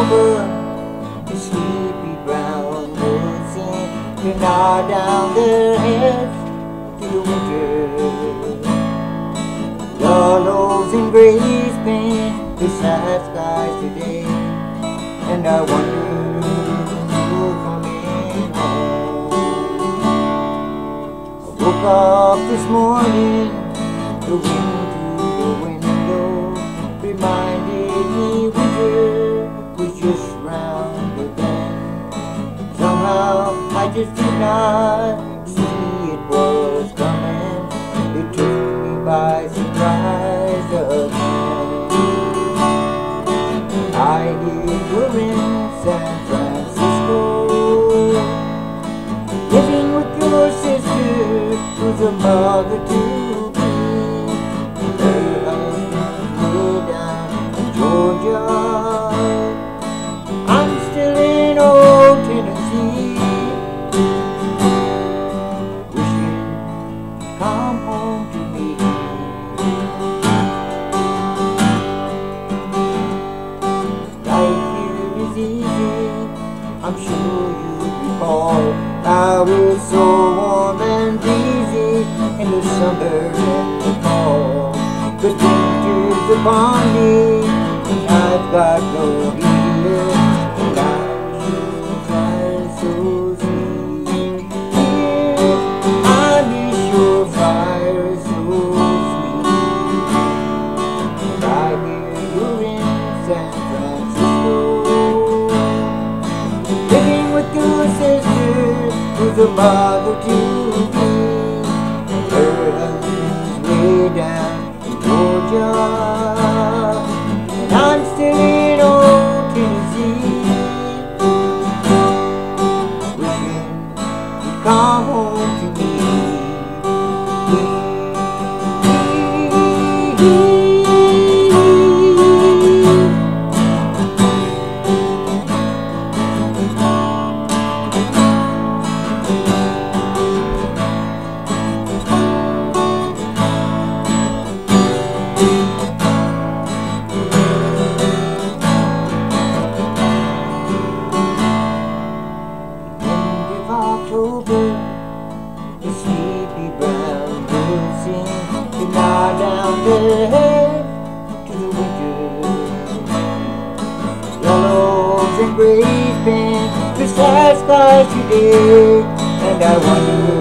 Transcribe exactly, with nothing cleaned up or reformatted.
October, the sleepy brown woods seem to nod down their heads to the winter. Yellows and grays paint the sad skies today, and I wonder who's coming home. I woke up this morning, the wind through the window reminded me winter was just round the bend. Somehow I just did not see it was coming. It took me by surprise again. I hear you're in San Francisco, living with your sister, who's a mother to be. Her husband's way down in Georgia. I'm still in old Tennessee, wishing you'd come home to me. Life here is easy, I'm sure you recall how it's so warm and breezy in the summer and the fall. But winter's upon me, and I've got no heater, and I sure try so sweet. Here, I miss your fire so sweet. And I hear you're in San Francisco, living with your sister, who's a mother to be. Her husband's way down in Georgia, and I'm still in old Tennessee, wishing you'd come home to me. October, the sleepy brown birds seem to nod down their heads to the winter. Yellows and grays paint the sad skies today, and I wonder